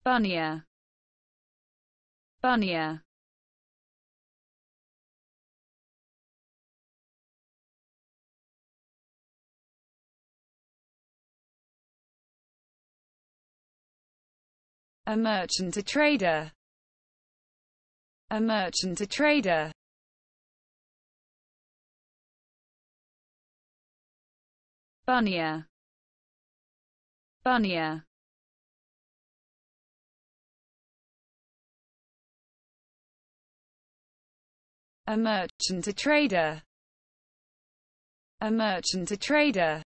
Bunnia, Bunnia. A merchant, a trader. A merchant, a trader. Bunnia, Bunnia. A merchant, a trader. A merchant, a trader.